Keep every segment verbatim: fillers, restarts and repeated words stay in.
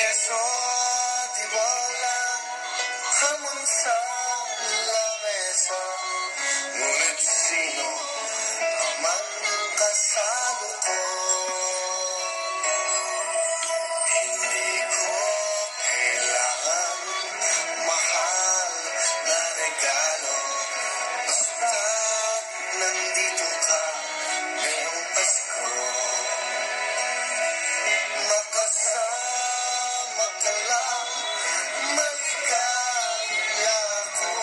Queso di bola, hamon sa lamesa, ngunit sino naman ang kasalo ko? Hindi ko kailangan mahal na regalo, basta nandito ka ngayong Pasko. Makasama ka lang, maligaya ako,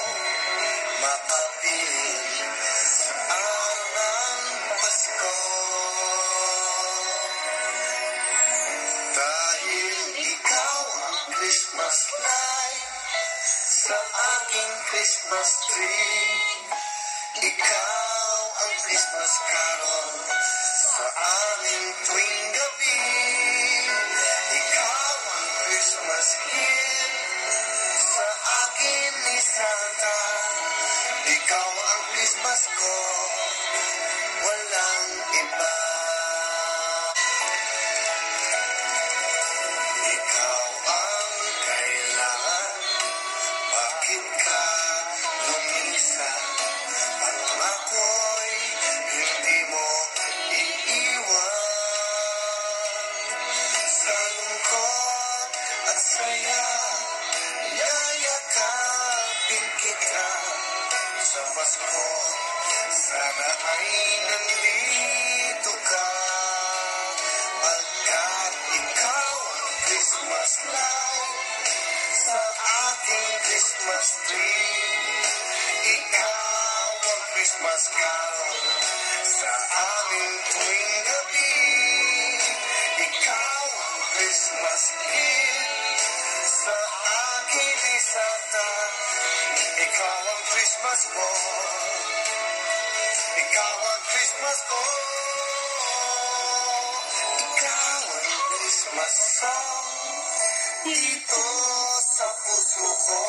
makapiling sa araw ng Pasko. Dahil ikaw ang Christmas light sa aking Christmas tree, ikaw ang Christmas carol sa aming tuwing gabi, ikaw ang Christmas gift sa akin ni Santa, ikaw ang Christmas ko, walang iba. Ikaw ang kailangan, bakit ka lumisan? Parang ako'y hindi mo iiwan. Sa lungkot at saya, yayakapin kita. Sa Pasko, sana ay nandito ka. Pagkat ikaw ang Christmas light sa aking Christmas tree, ikaw ang Christmas carol sa aming tuwing gabi, ikaw ang Christmas gift sa akin ni Santa, ikaw ang Christmas ko, ikaw ang Christmas ko, ikaw ang Christmas song dito sa puso ko,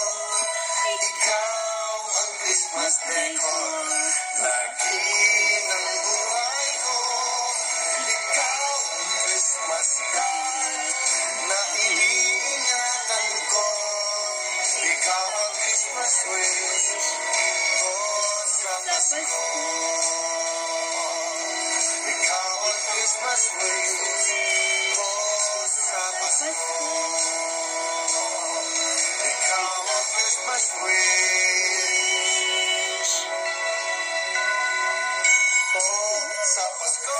ikaw ang Christmas decor lagi ng buhay ko, ikaw ang Christmas card na iniingatan ko, ikaw ang Christmas wish ko sa Pasko, ikaw ang Christmas wish ko sa Pasko, ikaw ang Christmas wish ko sa Pasko.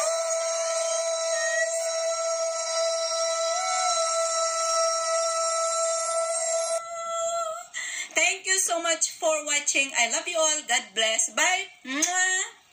Thank you so much for watching. I love you all. God bless. Bye. Mwah!